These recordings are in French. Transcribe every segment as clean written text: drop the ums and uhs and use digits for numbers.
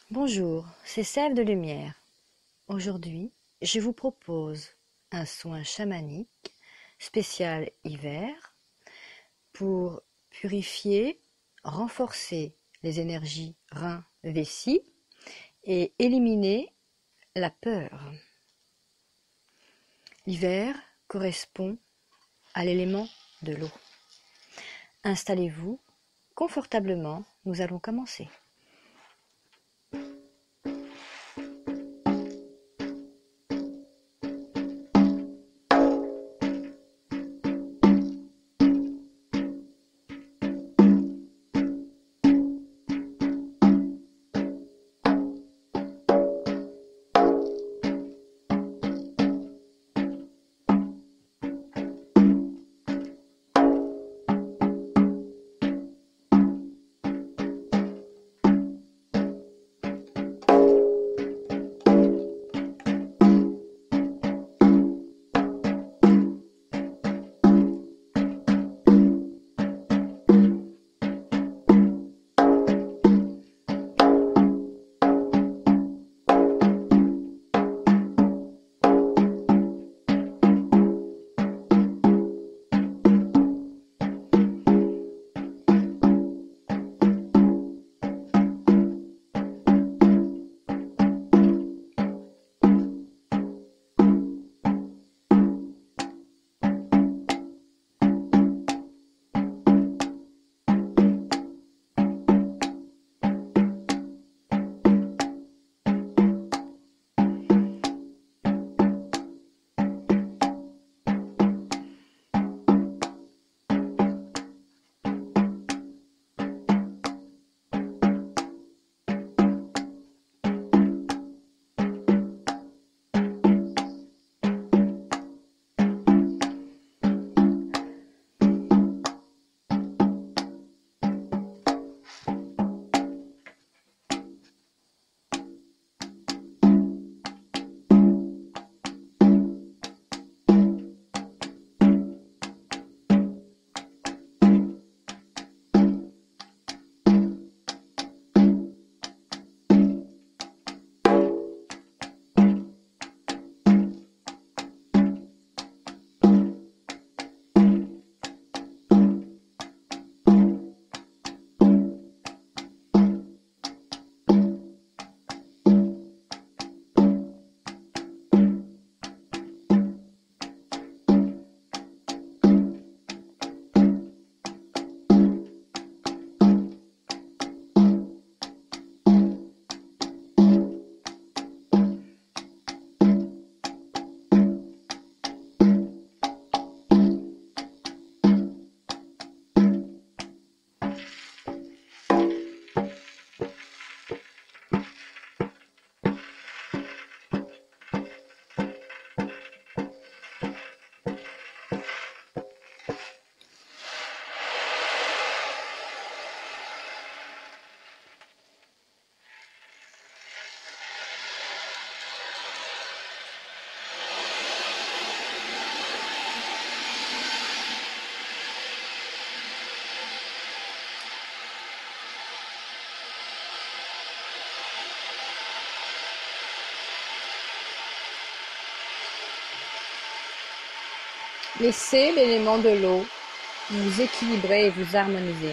Bonjour, c'est Sève de Lumière. Aujourd'hui, je vous propose un soin chamanique spécial hiver pour purifier, renforcer les énergies reins-vessie et éliminer la peur. L'hiver correspond à l'élément de l'eau. Installez-vous confortablement, nous allons commencer. Laissez l'élément de l'eau vous équilibrer et vous harmoniser.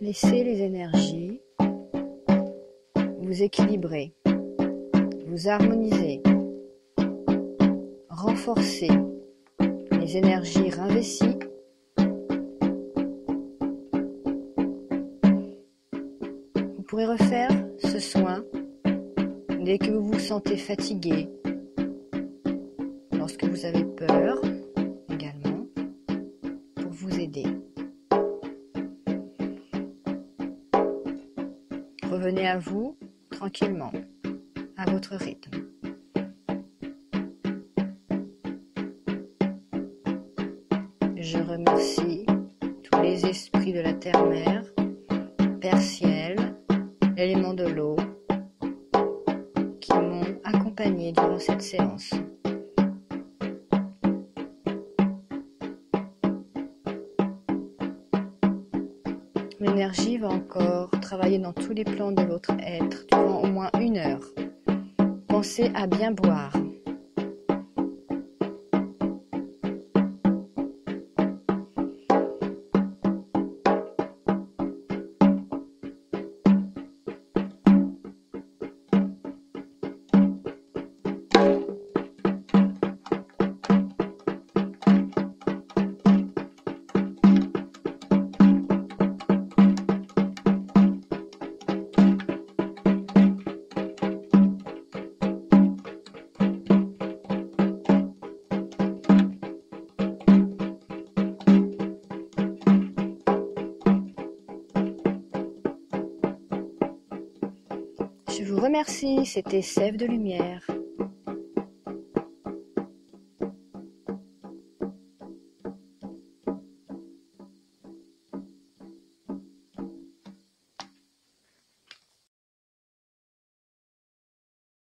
Laissez les énergies vous équilibrer, vous harmoniser, renforcer les énergies ravessies. Vous pourrez refaire ce soin dès que vous vous sentez fatigué, lorsque vous avez peur également, pour vous aider. Revenez à vous tranquillement, à votre rythme. Je remercie tous les esprits de la terre-mère, Père Ciel, l'élément de l'eau, qui m'ont accompagné durant cette séance. L'énergie va encore travailler dans tous les plans de votre être durant au moins 1 heure. Pensez à bien boire. Je vous remercie, c'était Sève de Lumière.